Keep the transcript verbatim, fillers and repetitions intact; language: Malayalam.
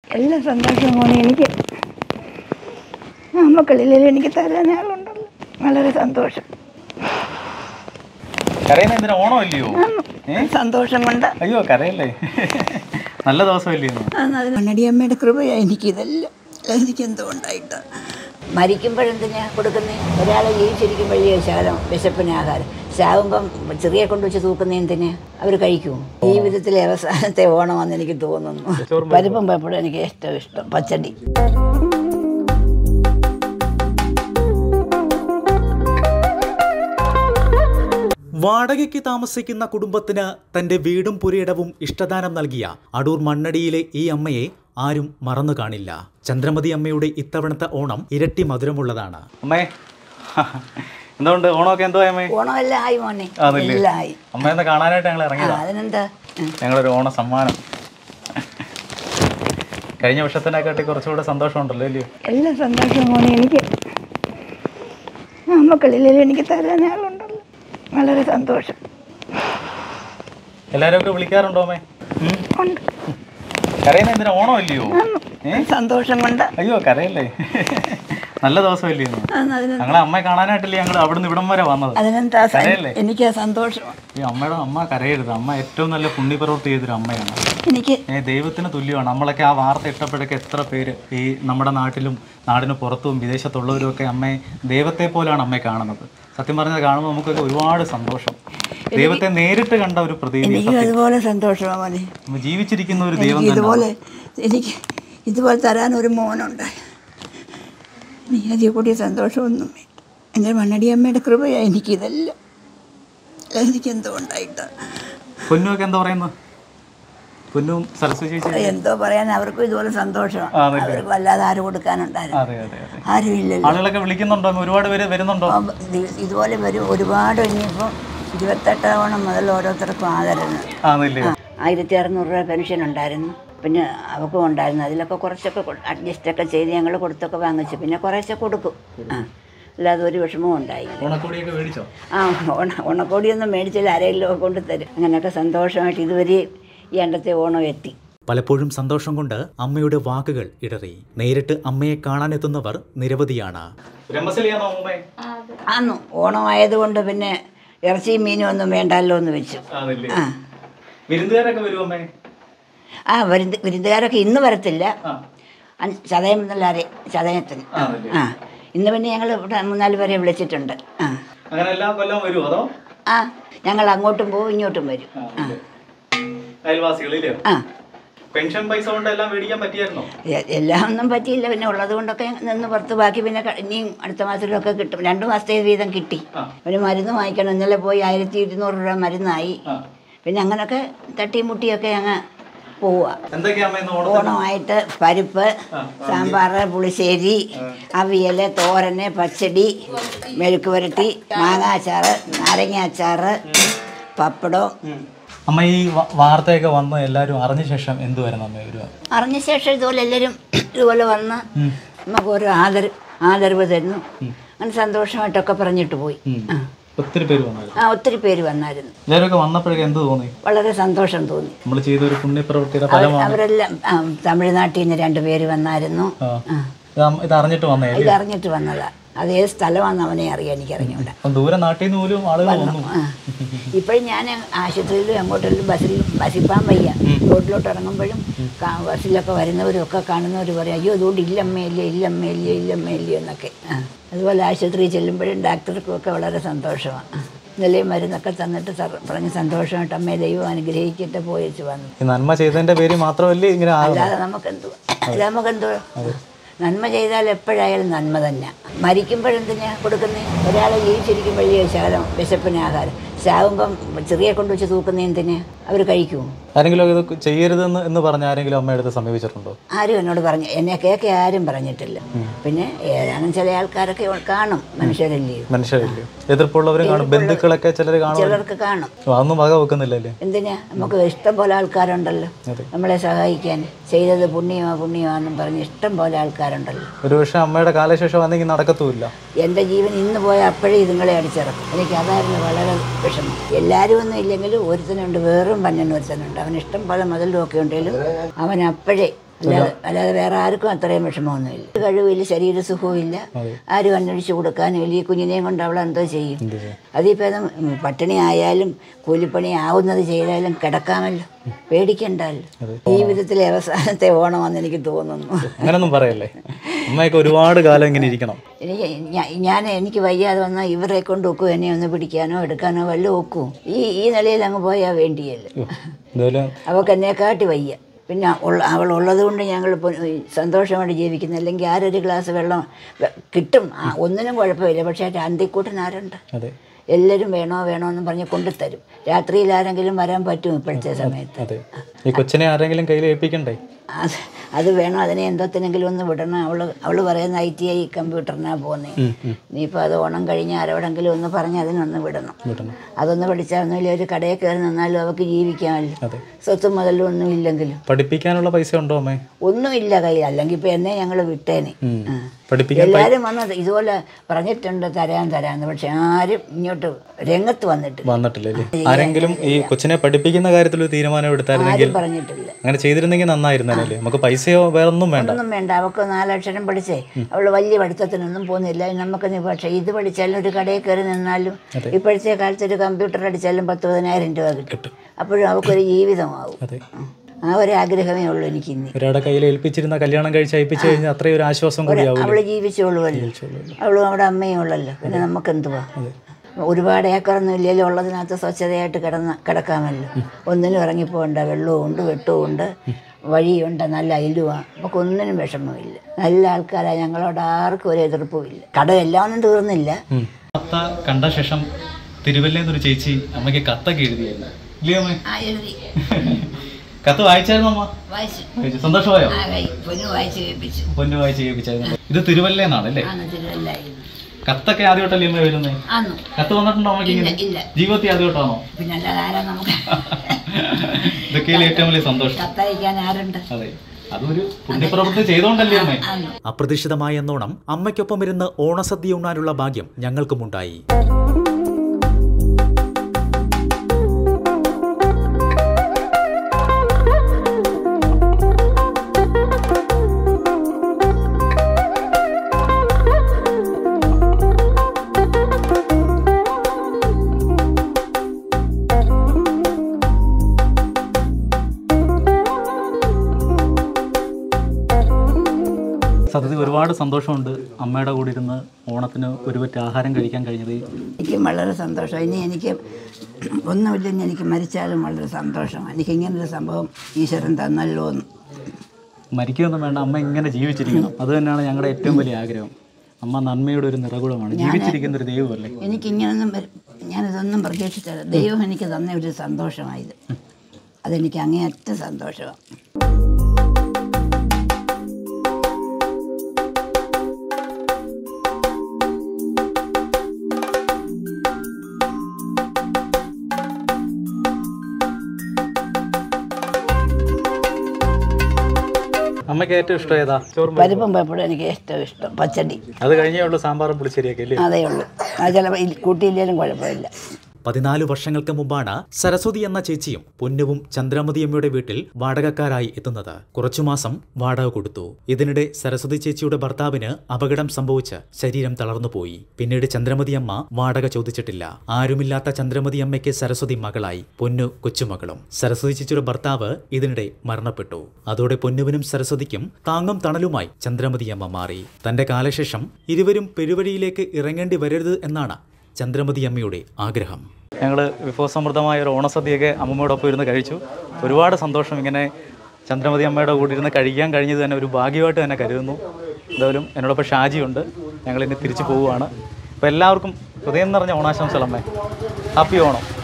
എല്ലാ സന്തോഷവും മോനെ എനിക്ക് മക്കളില്ലെങ്കിൽ എനിക്ക് തരാൻ ആളുണ്ടല്ലോ. വളരെ സന്തോഷം. സന്തോഷം കൊണ്ട്. അയ്യോ കരയല്ലേ, നല്ല ദിവസമല്ലേ. മണ്ണടിയമ്മയുടെ കൃപയാ എനിക്കിതെല്ലാം. എനിക്ക് എന്തോ ഉണ്ടായിട്ട് മരിക്കുമ്പോഴെന്തിനാ കൊടുക്കുന്നേ? ഒരാളെ ജീവിച്ചിരിക്കുമ്പോഴേ ശകലം വിശപ്പിന് ആഹാരം, ചാവുമ്പം ചെറിയ കൊണ്ടുവച്ച് തൂക്കുന്ന എന്തിനാ? അവർ കഴിക്കുമോ? ജീവിതത്തിലെ അവസാനത്തെ ഓണമെന്ന് എനിക്ക് തോന്നുന്നു. പരിപ്പും പപ്പടും എനിക്ക് ഏറ്റവും ഇഷ്ടം. പച്ചടി. വാടകയ്ക്ക് താമസിക്കുന്ന കുടുംബത്തിന് തന്റെ വീടും പുരയിടവും ഇഷ്ടദാനം നൽകിയ അടൂർ മണ്ണടിയിലെ ഈ അമ്മയെ ആരും മറന്നു കാണില്ല. ചന്ദ്രമതി അമ്മയുടെ ഇത്തവണത്തെ ഓണം ഇരട്ടി മധുരമുള്ളതാണ്. അമ്മേ എന്തുകൊണ്ട് ഓണമൊക്കെ എന്തോ അമ്മേ? ഓണമെല്ലാം ആയി മോനെ, എല്ലാം ആയി. അമ്മയെന്ന് കാണാനായിട്ട് ഞങ്ങൾ ഇറങ്ങിയതാ. അതിനെന്താ, ഞങ്ങളൊരു ഓണ സമ്മാനം. കഴിഞ്ഞ വർഷത്തിനെക്കാട്ടി കുറച്ചുകൂടെ സന്തോഷമുണ്ടല്ലോ അല്ലയോ? എല്ലാ സന്തോഷവും മോനെ എനിക്ക് മക്കളില്ലെങ്കിൽ എനിക്ക് തരാൻ ആളുണ്ടല്ലോ. വളരെ സന്തോഷം. എല്ലാരും ഒക്കെ വിളിക്കാറുണ്ടോ അമ്മേ? കരയുന്ന എന്തിനാ? ഓണം അല്ലയോ? സന്തോഷം കൊണ്ട്. അയ്യോ കരയല്ലേ, നല്ല ദിവസമല്ലേ. ഞങ്ങളെ അമ്മയെ കാണാനായിട്ടല്ലേ ഞങ്ങൾ അവിടുന്ന് ഇവിടം വരെ വന്നത്. അതിനെന്താ, എനിക്ക് സന്തോഷം. ഈ അമ്മയുടെ അമ്മ കരയരുത്. അമ്മ ഏറ്റവും നല്ല പുണ്യപ്രവൃത്തി ചെയ്തൊരു അമ്മയാണ്. എനിക്ക് ദൈവത്തിന് തുല്യമാണ്. നമ്മളൊക്കെ ആ വാർത്ത ഇട്ടപ്പോഴൊക്കെ എത്ര പേര് ഈ നമ്മുടെ നാട്ടിലും നാടിന് പുറത്തും വിദേശത്തുള്ളവരും ഒക്കെ അമ്മയെ ദൈവത്തെ പോലെയാണ് അമ്മയെ കാണുന്നത്. സത്യം പറഞ്ഞത് കാണുമ്പോൾ നമുക്കൊക്കെ ഒരുപാട് സന്തോഷം. ദൈവത്തെ നേരിട്ട് കണ്ട ഒരു പ്രതീതി. എനിക്ക് അതുപോലെ സന്തോഷമാണ്. ജീവിച്ചിരിക്കുന്ന ഒരു ദൈവം ഇതുപോലെ എനിക്ക് ഇതുപോലെ തരാൻ ഒരു മോനുണ്ട്. എനിക്ക് അതിൽ കൂടിയ സന്തോഷമൊന്നും. എൻ്റെ മണ്ണടിയമ്മയുടെ കൃപയാണ് എനിക്കിതെല്ലാം. എനിക്ക് എന്തോ ഉണ്ടായിട്ട്. പൊന്നുമൊക്കെ എന്താ പറയുന്നത്? പൊന്നും സരസ്വതി ചേച്ചി എന്തോ പറയാൻ, അവർക്കും ഇതുപോലെ സന്തോഷമാണ്. അവർക്ക് വല്ലാതെ ആരും കൊടുക്കാനുണ്ടായിരുന്നു, ആരും ഇല്ലല്ലോ. ആളുകളൊക്കെ വിളിക്കുന്നുണ്ടോ? ഒരുപാട് പേര് വരുന്നുണ്ടോ? ഇതുപോലെ വരും ഒരുപാട്. ഇനിയിപ്പോൾ ഇരുപത്തെട്ടാവണം മുതൽ ഓരോരുത്തർക്കും ആദരവ്. ആയിരത്തി അറുന്നൂറ് രൂപ പെൻഷൻ ഉണ്ടായിരുന്നു. പിന്നെ അവൾക്കും ഉണ്ടായിരുന്നു. അതിലൊക്കെ കുറച്ചൊക്കെ അഡ്ജസ്റ്റൊക്കെ ചെയ്ത് ഞങ്ങൾ കൊടുത്തൊക്കെ വാങ്ങിച്ചു. പിന്നെ കുറേശ്ശെ കൊടുക്കും. ആ അല്ലാതെ ഒരു വിഷമവും ഉണ്ടായി. ആ ഓണ ഓണക്കോടിയൊന്നും മേടിച്ചാൽ ആരെങ്കിലും കൊണ്ട് തരും. അങ്ങനെയൊക്കെ സന്തോഷമായിട്ട് ഇതുവരെ ഈ അണ്ടത്തെ ഓണം എത്തി. പലപ്പോഴും സന്തോഷം കൊണ്ട് അമ്മയുടെ വാക്കുകൾ ഇടറി. നേരിട്ട് അമ്മയെ കാണാനെത്തുന്നവർ നിരവധിയാണ്. ആന്നു ഓണമായതുകൊണ്ട് പിന്നെ ഇറച്ചിയും മീനും ഒന്നും വേണ്ടല്ലോ എന്ന് വെച്ചു. ആ വിരുന്ന് വിരുന്നുകാരൊക്കെ ഇന്ന് വരത്തില്ല. ചതയം എന്നല്ലാരെ ചതയത്തിന്. ആ ഇന്ന് പിന്നെ ഞങ്ങൾ ഇവിടെ മൂന്നാല് പേരെ വിളിച്ചിട്ടുണ്ട്. ആ ആ ഞങ്ങൾ അങ്ങോട്ടും പോകും ഇങ്ങോട്ടും വരും. ആ പെൻഷൻ പൈസ കൊണ്ട് എല്ലാം മേടിക്കാൻ പറ്റിയായിരുന്നോ? എല്ലാം ഒന്നും പറ്റിയില്ല. പിന്നെ ഉള്ളത് കൊണ്ടൊക്കെ നിന്ന് പുറത്ത് ബാക്കി പിന്നെ ഇനിയും അടുത്ത മാസത്തിലൊക്കെ കിട്ടും. രണ്ടു മാസത്തെ വീതം കിട്ടി. ഒരു മരുന്ന് വാങ്ങിക്കണം. ഇന്നലെ പോയി ആയിരത്തി ഇരുന്നൂറ് രൂപ മരുന്നായി. പിന്നെ അങ്ങനെയൊക്കെ തട്ടിയും മുട്ടിയൊക്കെ അങ്ങ് പോവുക. ഓണമായിട്ട് പരിപ്പ്, സാമ്പാർ, പുളിശ്ശേരി, അവിയൽ, തോരന്, പച്ചടി, മെഴുക്ക് പുരട്ടി, മാങ്ങാ അച്ചാറ്, നാരങ്ങ അച്ചാറ്, പപ്പടം. അമ്മ ഈ വാർത്തയൊക്കെ വന്ന് എല്ലാവരും അറിഞ്ഞ ശേഷം എന്തുവരുന്നു അമ്മ? ഒരു അറിഞ്ഞ ശേഷം ഇതുപോലെ എല്ലാവരും ഇതുപോലെ വന്ന് നമുക്ക് ഓരോ ആദരവ് ആദരവ് തരുന്നു. അങ്ങനെ സന്തോഷമായിട്ടൊക്കെ പറഞ്ഞിട്ട് പോയി. ഒത്തിരി പേര് വന്നായിരുന്നു. ആ ഒത്തിരി പേര് വന്നായിരുന്നു. എല്ലാവരൊക്കെ വന്നപ്പോഴേക്കും എന്ത് തോന്നി? വളരെ സന്തോഷം തോന്നി. നമ്മൾ ചെയ്ത ഒരു പുണ്യപ്രവൃത്തിയുടെ അവരെല്ലാം തമിഴ്നാട്ടിൽ നിന്ന് രണ്ടു പേര് വന്നായിരുന്നു. ഇത് അറിഞ്ഞിട്ട് വന്നേ? ഇത് അറിഞ്ഞിട്ട് വന്നതാ. അത് ഏത് സ്ഥലമാണെന്ന് അവനെ അറിയാൻ എനിക്ക് അറിഞ്ഞൂടാ. ദൂരെ നാട്ടിൽ നിന്ന് പോലും ആളുകൾ വന്നു. ഇപ്പോഴും ഞാൻ ആശുപത്രിയിലും എങ്ങോട്ടെങ്കിലും ബസ്സിലും ബസ്സിപ്പാൻ വയ്യ. റോഡിലോട്ട് ഇറങ്ങുമ്പോഴും ബസ്സിലൊക്കെ വരുന്നവരും ഒക്കെ കാണുന്നവർ പറയും, അയ്യോ അതുകൊണ്ട് ഇല്ലമ്മയില്ലേ ഇല്ലമ്മയില്ലേ ഇല്ലമ്മയില്ലേ എന്നൊക്കെ. അതുപോലെ ആശുപത്രിയിൽ ചെല്ലുമ്പോഴും ഡാക്ടർക്കും ഒക്കെ വളരെ സന്തോഷമാണ്. ഇന്നലെ മരുന്നൊക്കെ തന്നിട്ട് പറഞ്ഞ് സന്തോഷമായിട്ട് അമ്മയെ ദൈവം അനുഗ്രഹിച്ചിട്ട് പോയിച്ച് വന്നു. നന്മ ചെയ്തതിന്റെ പേര് മാത്രമല്ലേ ഇങ്ങനെ? അല്ലാതെ നമുക്കെന്തോ അല്ല നമുക്കെന്തോ നന്മ ചെയ്താൽ എപ്പോഴായാലും നന്മ തന്നെ. മരിക്കുമ്പോഴെന്തിനാ കൊടുക്കുന്നേ? ഒരാളെ ജീവിച്ചിരിക്കുമ്പോഴേ ശകലം വിശപ്പിന് ആഹാരം, ചാവുമ്പം ചെറിയ കൊണ്ടുവച്ച് തൂക്കുന്ന എന്തിനാ? അവർ കഴിക്കുമോ? ആരെങ്കിലും ഇത് ചെയ്യരുതെന്ന് എന്ന് പറഞ്ഞ ആരെങ്കിലും അമ്മയെടുത്ത് സമീപിച്ചിട്ടുണ്ടോ? ആരും എന്നോട് പറഞ്ഞു. എന്നെ കേൾക്കെ ആരും പറഞ്ഞിട്ടില്ല. പിന്നെ ഏതാനും ചില ആൾക്കാരൊക്കെ കാണും. മനുഷ്യരല്ലേ മനുഷ്യരല്ലേ എതിർപ്പുള്ളവരും കാണും, ബന്ധുക്കളൊക്കെ ചിലർ കാണും, ചിലർക്ക് കാണും. അതൊന്നും വക വെക്കുന്നില്ലല്ലേ? എന്തിനാ? നമുക്ക് ഇഷ്ടം പോലെ ആൾക്കാരുണ്ടല്ലോ നമ്മളെ സഹായിക്കാൻ. ചെയ്തത് പുണ്യമോ പുണ്യമാണെന്നും പറഞ്ഞ് ഇഷ്ടം പോലെ ആൾക്കാരുണ്ടല്ലോ. ഒരു പക്ഷേ അമ്മയുടെ കാലശേഷം വന്നെങ്കിൽ നടക്കത്തുമില്ല. എൻ്റെ ജീവൻ ഇന്ന് പോയ അപ്പോഴേ ഇതുങ്ങളെ അടിച്ചിറക്കും. എനിക്ക് അതായിരുന്നു വളരെ വിഷമം. എല്ലാവരും ഒന്നും ഇല്ലെങ്കിലും ഒരുത്തനുണ്ട്, വേറും പന്നൻ ഒരുത്തനുണ്ട്. അവൻ ഇഷ്ടം പോലെ മുതലും ഒക്കെ ഉണ്ടെങ്കിലും അവൻ അപ്പോഴേ അല്ലാതെ അല്ലാതെ വേറെ ആർക്കും അത്രയും വിഷമമൊന്നുമില്ല. കഴിവില്ല, ശരീരസുഖവും ഇല്ല, ആരും അന്വേഷിച്ച് കൊടുക്കാനും ഇല്ല. ഈ കുഞ്ഞിനെയും കൊണ്ട് അവൾ എന്തോ ചെയ്യും? അതിപ്പോൾ പട്ടിണി ആയാലും കൂലിപ്പണി ആവുന്നത് ചെയ്താലും കിടക്കാമല്ലോ, പേടിക്കണ്ടല്ലോ. ജീവിതത്തിലെ അവസാനത്തെ ഓണമെന്ന് എനിക്ക് തോന്നുന്നു. അങ്ങനൊന്നും പറയല്ലേ, അമ്മയൊക്കെ ഒരുപാട് കാലം ഇങ്ങനെ ഇരിക്കണം. എനിക്ക് ഞാൻ എനിക്ക് വയ്യാതെ വന്നാൽ ഇവരെ കൊണ്ട് ഒക്കും, എന്നെ ഒന്ന് പിടിക്കാനോ എടുക്കാനോ വല്ലതും ഒക്കും. ഈ ഈ നിലയിൽ അങ്ങ് പോയാൽ വേണ്ടിയല്ലോ. അവൾക്ക് എന്നെക്കാട്ടി വയ്യ. പിന്നെ ഉള്ള അവൾ ഉള്ളത് കൊണ്ട് ഞങ്ങൾ സന്തോഷമായിട്ട് ജീവിക്കുന്നു. അല്ലെങ്കിൽ ആരൊരു ഗ്ലാസ് വെള്ളം കിട്ടും, ഒന്നിനും കുഴപ്പമില്ല. പക്ഷേ അന്തിക്കൂട്ടൻ ആരുണ്ട്? എല്ലാവരും വേണോ വേണോ എന്ന് പറഞ്ഞ് കൊണ്ടുതരും. രാത്രിയിൽ ആരെങ്കിലും വരാൻ പറ്റും ഇപ്പോഴത്തെ സമയത്ത്? ഈ കൊച്ചിനെ ആരെങ്കിലും കയ്യിൽ ഏൽപ്പിക്കണ്ടേ? അത് അത് വേണം, അതിനെ എന്തോത്തിനെങ്കിലും ഒന്ന് വിടണം. അവൾ അവൾ പറയുന്ന ഐ ടി ഐ കമ്പ്യൂട്ടറിനാണ് പോകുന്നത്. ഇനിയിപ്പോൾ അത് ഓണം കഴിഞ്ഞ് ആരോടെങ്കിലും ഒന്ന് പറഞ്ഞ് അതിനൊന്ന് വിടണം. അതൊന്ന് പഠിച്ചാൽ ഒരു കടയിൽ കയറി നിന്നാലും അവൾക്ക് ജീവിക്കാമല്ലോ, സ്വത്തും മുതലും ഒന്നും ഇല്ലെങ്കിലും. പഠിപ്പിക്കാനുള്ള പൈസ ഉണ്ടോ അമ്മേ? ഒന്നുമില്ല കയ്യിൽ. അല്ലെങ്കിൽ ഇപ്പം എന്നെ ഞങ്ങൾ വിട്ടേനെ. എല്ലാവരും വന്നത് ഇതുപോലെ പറഞ്ഞിട്ടുണ്ട് തരാൻ തരാന്ന്, പക്ഷെ ആരും ഇങ്ങോട്ട് രംഗത്ത് വന്നിട്ട് വന്നിട്ടില്ലേ? ആരെങ്കിലും ഈ കൊച്ചിനെ പഠിപ്പിക്കുന്ന കാര്യത്തിൽ ഒരു തീരുമാനം എടുത്തായിരുന്നെങ്കിൽ, പറഞ്ഞിട്ടില്ല. അങ്ങനെ ചെയ്തിരുന്നെങ്കിൽ നന്നായിരുന്നല്ലേ. നമുക്ക് പൈസയോ വേറെ ഒന്നും വേണ്ട, ഒന്നും വേണ്ട. അവൾക്ക് നാലക്ഷരം പഠിച്ചേ, അവള് വലിയ പഠിത്തത്തിനൊന്നും പോകുന്നില്ല. നമുക്ക് പക്ഷേ ഇത് പഠിച്ചാലും ഒരു കടയിൽ കയറി നിന്നാലും ഇപ്പോഴത്തെ കാലത്ത് ഒരു കമ്പ്യൂട്ടർ അടിച്ചാലും പത്ത് പതിനായിരം രൂപ കിട്ടും. അപ്പോഴും അവൾക്കൊരു ജീവിതമാവും. ആ ഒരു ആഗ്രഹമേ ഉള്ളൂ എനിക്ക്. ഇന്ന് ഒരാളുടെ കയ്യിൽ ഏൽപ്പിച്ചിരുന്ന കല്യാണം കഴിച്ച് അയപ്പിച്ചു കഴിഞ്ഞാൽ അത്രയും ഒരു ആശ്വാസം കൂടിയാവും. അവള് ജീവിച്ചോളുമല്ലോ, അവളും അവിടെ അമ്മയും ഉള്ളല്ലോ. പിന്നെ നമുക്ക് എന്തുവാ? ഒരുപാട് ഏക്കറൊന്നും ഇല്ലല്ലോ, ഉള്ളതിനകത്ത് സ്വച്ഛതയായിട്ട് കിടന്ന കിടക്കാമല്ലോ. ഒന്നിനും ഇറങ്ങിപ്പോണ്ട, വെള്ളവും ഉണ്ട്, വെട്ടവും ഉണ്ട്, വഴിയുണ്ട്, നല്ല അയലുവാണ്. നമുക്ക് ഒന്നിനും വിഷമമില്ല. നല്ല ആൾക്കാരാണ്, ഞങ്ങളോട് ആർക്കും ഒരു എതിർപ്പും ഇല്ല. കട എല്ലാം ഒന്നും തീർന്നില്ല. കത്ത കണ്ട ശേഷം തിരുവല്ലേന്നൊരു ചേച്ചി അമ്മയ്ക്ക് കത്തൊക്കെ എഴുതിയായിരുന്നു. കത്ത് വായിച്ചായിരുന്നു അമ്മ? സന്തോഷമായോ? പൊന്നു വായിച്ച് കേൾപ്പിച്ചായിരുന്നു. ഇത് തിരുവല്ലേന്നാണ് അല്ലേ? കത്തൊക്കെ ആദ്യമായിട്ടല്ലേ അമ്മ വരുന്നത്? കത്ത് വന്നിട്ടുണ്ടോ അമ്മയ്ക്ക്? ജീവിതത്തിൽ ആദ്യമായിട്ടാണോ? ഇതൊക്കെയല്ലേ ഏറ്റവും വലിയ സന്തോഷം. അതെ, അതൊരു പുണ്യപ്രവൃത്തി ചെയ്തോണ്ടല്ലേ അമ്മേ. അപ്രതീക്ഷിതമായ എന്നോണം അമ്മയ്ക്കൊപ്പം ഇരുന്ന് ഓണസദ്യ ഉണ്ണാനുള്ള ഭാഗ്യം ഞങ്ങൾക്കുമുണ്ടായി. സത്യത്തിൽ ഒരുപാട് സന്തോഷമുണ്ട് അമ്മയുടെ കൂടെ ഇരുന്ന് ഓണത്തിന് ഒരുപറ്റ ആഹാരം കഴിക്കാൻ കഴിഞ്ഞത്. എനിക്കും വളരെ സന്തോഷം. ഇനി എനിക്ക് ഒന്നുമില്ലെങ്കിൽ എനിക്ക് മരിച്ചാലും വളരെ സന്തോഷമാണ്. എനിക്കിങ്ങനൊരു സംഭവം ഈശ്വരൻ തന്നല്ലോ എന്ന്. മരിക്കുകയൊന്നും വേണ്ട, അമ്മ ഇങ്ങനെ ജീവിച്ചിരിക്കണം. അത് തന്നെയാണ് ഞങ്ങളുടെ ഏറ്റവും വലിയ ആഗ്രഹം. അമ്മ നന്മയുടെ ഒരു നിറകുളമാണ്, ജീവിച്ചിരിക്കുന്ന ഒരു ദൈവമല്ലേ. എനിക്കിങ്ങനൊന്നും ഞാനിതൊന്നും പ്രതീക്ഷിച്ചത് ദൈവം എനിക്ക് തന്ന ഒരു സന്തോഷമായത്. അതെനിക്ക് അങ്ങേയറ്റ സന്തോഷമാണ്. അമ്മയ്ക്ക് ഏറ്റവും ഇഷ്ടം ഏതാ? പരിപ്പും പപ്പടും എനിക്ക് ഏറ്റവും ഇഷ്ടം. പച്ചടി അത് കഴിഞ്ഞേ ഉള്ളൂ, സാമ്പാറും പുളിശ്ശേരിയൊക്കെ അല്ലേ? അതേ ഉള്ളൂ. അത് ചിലപ്പോൾ കൂട്ടിയില്ലേലും കുഴപ്പമില്ല. പതിനാല് വർഷങ്ങൾക്ക് മുമ്പാണ് സരസ്വതി എന്ന ചേച്ചിയും പൊന്നുവും ചന്ദ്രമതിയമ്മയുടെ വീട്ടിൽ വാടകക്കാരായി എത്തുന്നത്. കുറച്ചുമാസം വാടക കൊടുത്തു. ഇതിനിടെ സരസ്വതി ചേച്ചിയുടെ ഭർത്താവിന് അപകടം സംഭവിച്ച് ശരീരം തളർന്നുപോയി. പിന്നീട് ചന്ദ്രമതിയമ്മ വാടക ചോദിച്ചിട്ടില്ല. ആരുമില്ലാത്ത ചന്ദ്രമതിയമ്മയ്ക്ക് സരസ്വതി മകളായി, പൊന്നു കൊച്ചുമകളും. സരസ്വതി ചേച്ചിയുടെ ഭർത്താവ് ഇതിനിടെ മരണപ്പെട്ടു. അതോടെ പൊന്നുവിനും സരസ്വതിക്കും താങ്ങും തണലുമായി ചന്ദ്രമതിയമ്മ മാറി. തന്റെ കാലശേഷം ഇരുവരും പെരുവഴിയിലേക്ക് ഇറങ്ങേണ്ടി വരരുത് എന്നാണ് ചന്ദ്രമതിയമ്മയുടെ ആഗ്രഹം. ഞങ്ങൾ വിഭവസമൃദ്ധമായ ഒരു ഓണസദ്യയൊക്കെ അമ്മമ്മയോടൊപ്പം ഇരുന്ന് കഴിച്ചു. ഒരുപാട് സന്തോഷം. ഇങ്ങനെ ചന്ദ്രമതി അമ്മയുടെ കൂടെ ഇരുന്ന് കഴിക്കാൻ കഴിഞ്ഞത് തന്നെ ഒരു ഭാഗ്യമായിട്ട് തന്നെ കരുതുന്നു. എന്തായാലും എന്നോടൊപ്പം ഷാജിയുണ്ട്. ഞങ്ങളിനി തിരിച്ചു പോവുകയാണ്. അപ്പോൾ എല്ലാവർക്കും ഹൃദയം നിറഞ്ഞ ഓണാശംസകൾ അമ്മേ. ഹാപ്പി ഓണം.